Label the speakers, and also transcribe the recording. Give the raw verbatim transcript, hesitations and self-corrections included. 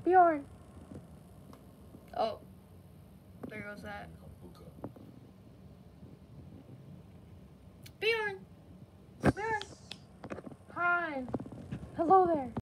Speaker 1: Bjorn. Oh, there goes that. Bjorn. Bjorn. Hi. Hello there.